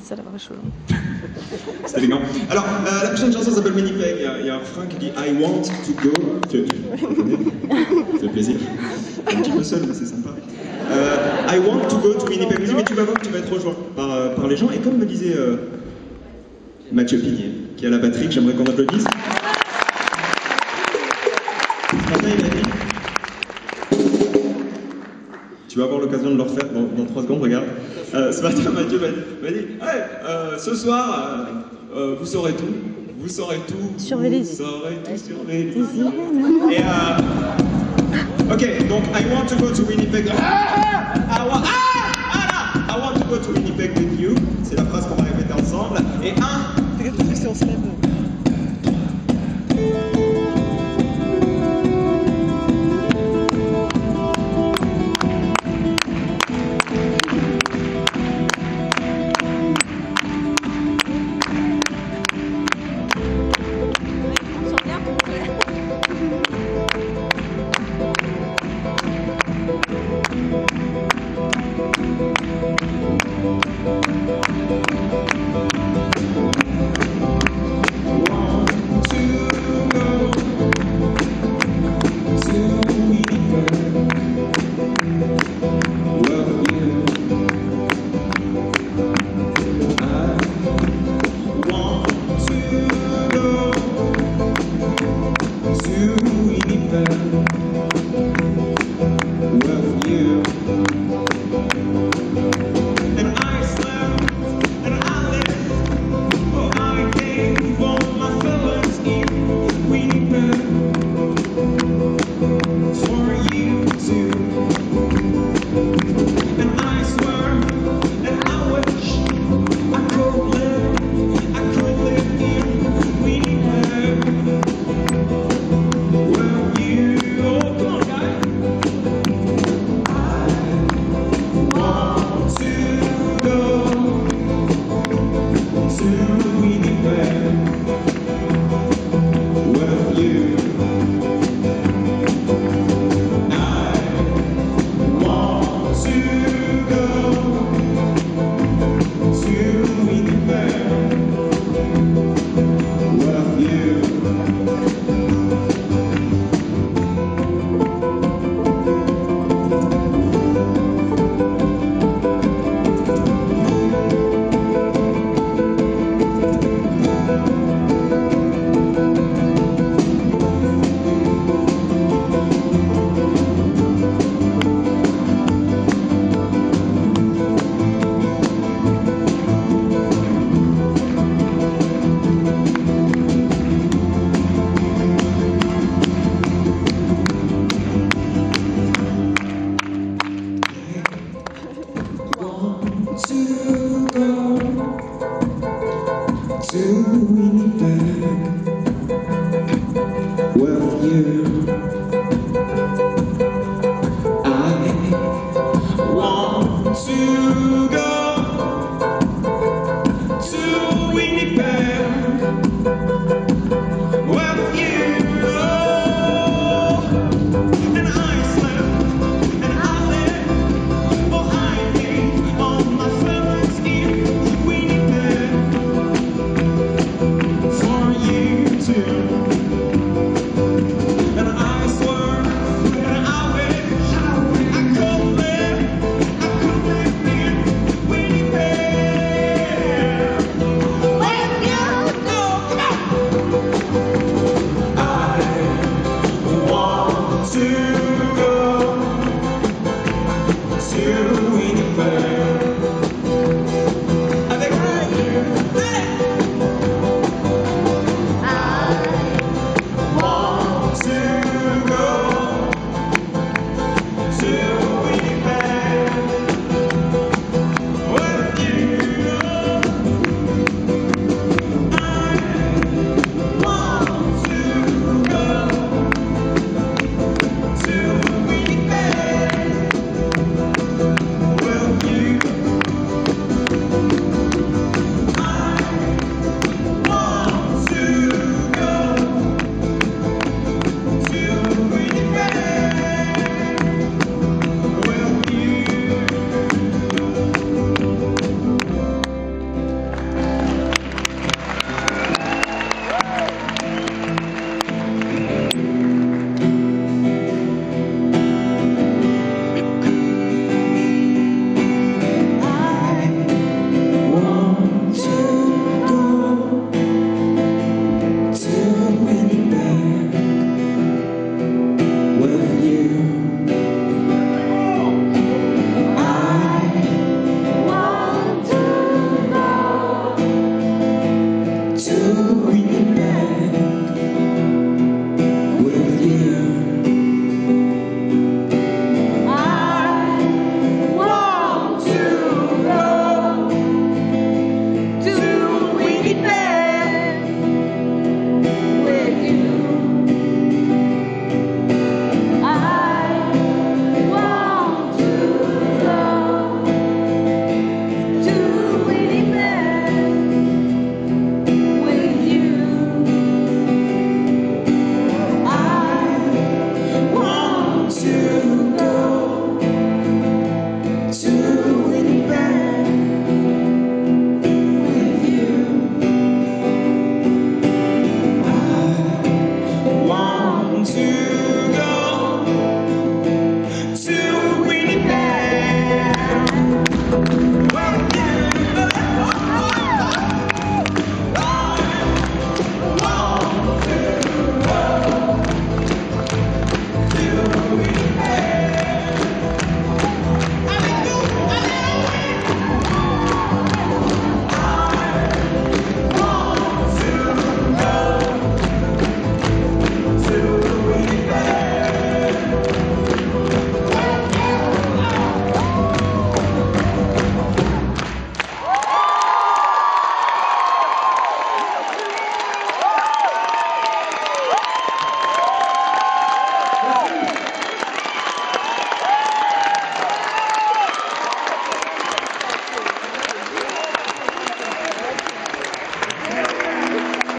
ça la vraie chose. C'est élégant. Alors, la prochaine chanson s'appelle Winnipeg. Il y a un refrain qui dit I want to go. Tu connais? Ça fait plaisir. Un petit peu seul, mais c'est sympa. I want to go to Winnipeg. Mais tu vas voir que tu vas être rejoint par les gens. Et comme me disait Mathieu Pigné, qui a la batterie, que j'aimerais qu'on applaudisse. Ce matin, il a dit. Tu vas avoir l'occasion de le refaire dans 3 secondes, regarde. Ce matin, Mathieu m'a dit hey, ce soir, vous saurez tout. Vous saurez tout. Sur Vélizy. Vous saurez tout sur Vélizy. Et ok, donc I want to go to Winnipeg. I want to go to Winnipeg with you. C'est la phrase qu'on va répéter ensemble. Et Fais gaffe si on se lève. to